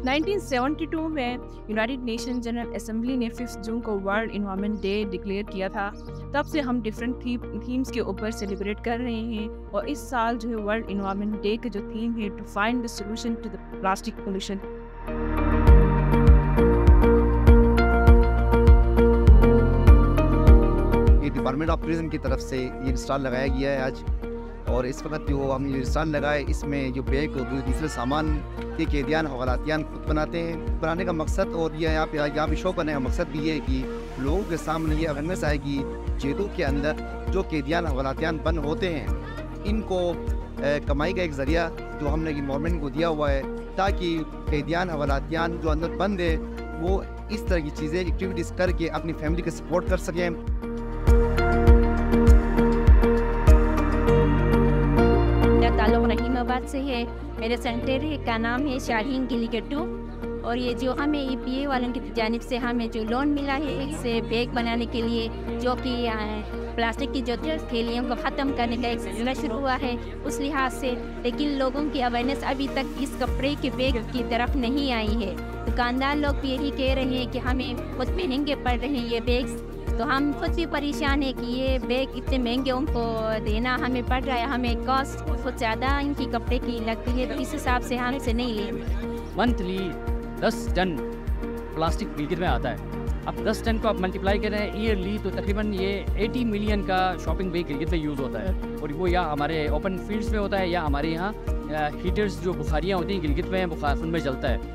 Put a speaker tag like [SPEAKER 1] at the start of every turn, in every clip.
[SPEAKER 1] 1972 में United nation general assembly ने 5 जून को वर्ल्ड इन्वायरमेंट डे डिक्लेयर किया था। तब से हम डिफरेंट थीम्स के ऊपर सेलिब्रेट कर रहे हैं और इस साल जो है वर्ल्ड इन्वायरमेंट डे का जो थीम है to find the solution to the plastic pollution.
[SPEAKER 2] ये डिपार्टमेंट ऑफ टूरिज्म की तरफ से ये स्टॉल लगाया गया है आज, और इस वक्त जो हम ये स्टॉल लगाए इसमें जो बैग और दूसरे सामान के कैदियान हवालातियान खुद बनाते हैं। बनाने का मकसद और ये यहाँ पे शो करने का मकसद भी है कि लोगों के सामने ये अवेयरनेस आएगी जेलों के अंदर जो कैदियान हवालातियान बंद होते हैं इनको कमाई का एक ज़रिया जो हमने गवर्नमेंट को दिया हुआ है, ताकि कैदियान हवालातियान जो अंदर बंद है वो इस तरह की चीज़ें एक्टिविटीज़ करके अपनी फैमिली को सपोर्ट कर सकें।
[SPEAKER 3] ताल्लुक़ रहीमाबाद से है। मेरे सेंटर का नाम है शाहीन गिलीगट्टू, और ये जो हमें EPA वालों की जानिब से हमें जो लोन मिला है इससे बैग बनाने के लिए, जो कि प्लास्टिक की जो थैलियों को ख़त्म करने का एक सिलसिला शुरू हुआ है उस लिहाज से। लेकिन लोगों की अवेयरनेस अभी तक इस कपड़े के बैग की तरफ नहीं आई है। दुकानदार लोग भी यही कह रहे हैं कि हमें बहुत महंगे पड़ रहे हैं ये बैग्स, तो हम खुद भी परेशान है कि ये बैग इतने महंगे उनको देना हमें पड़ रहा है, हमें कॉस्ट बहुत ज़्यादा इनकी कपड़े की लगती है, तो इस हिसाब से हम इसे नहीं लेंगे।
[SPEAKER 4] मंथली 10 टन प्लास्टिक गिलगित में आता है। अब 10 टन को आप मल्टीप्लाई करें ईयरली तो तकरीबन ये 80 मिलियन का शॉपिंग बैग गिलगित में यूज़ होता है, और वो या हमारे ओपन फील्ड्स में होता है या हमारे यहाँ हीटर्स जो बुखारियाँ होती हैं गिलगित में बुखार में जलता है।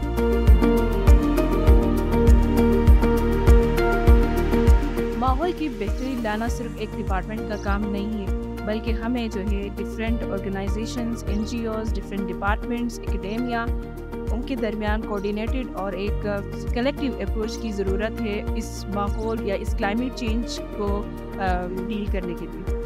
[SPEAKER 1] माहौल की बेहतरी लाना सिर्फ एक डिपार्टमेंट का काम नहीं है, बल्कि हमें जो है different organisations, NGOs, different departments, academia, उनके दरमियान कोऑर्डिनेटेड और एक कलेक्टिव अप्रोच की ज़रूरत है इस माहौल या इस क्लाइमेट चेंज को डील करने के लिए।